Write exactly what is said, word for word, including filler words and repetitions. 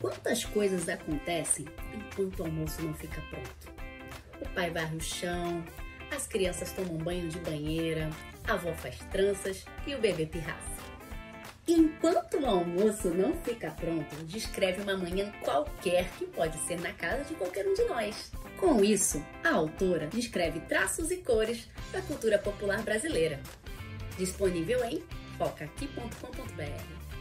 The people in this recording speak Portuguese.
Quantas coisas acontecem enquanto o almoço não fica pronto? O pai varre o chão, as crianças tomam banho de banheira, a avó faz tranças e o bebê pirraça. Enquanto o almoço não fica pronto, descreve uma manhã qualquer que pode ser na casa de qualquer um de nós. Com isso, a autora descreve traços e cores da cultura popular brasileira. Disponível em foca aqui ponto com ponto br.